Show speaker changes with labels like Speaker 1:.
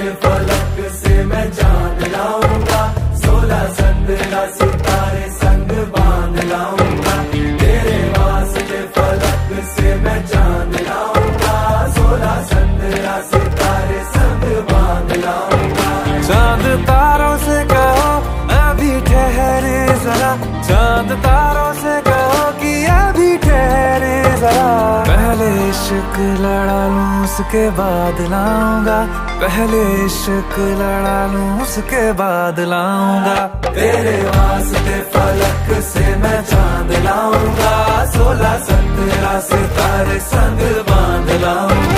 Speaker 1: के फलक से मैं चांद लाऊंगा, 16 संदरा सितारे संग बांध लाऊंगा। तेरे वास्ते फलक से मैं चांद लाऊंगा, 16 संदरा सितारे संग बांध लाऊंगा।
Speaker 2: चांद तारों से कहो अभी ठहरे जरा, चांद तारों से कहो कि अभी ठहरे जरा। पहले इश्क लड़ा लूं उसके बाद लाऊंगा, पहले इश्क लड़ा लूं उसके बाद लाऊंगा।
Speaker 1: तेरे वास्ते फलक से मैं चांद लाऊंगा, 16 संदरा सितारे संग बांध लाऊंगा।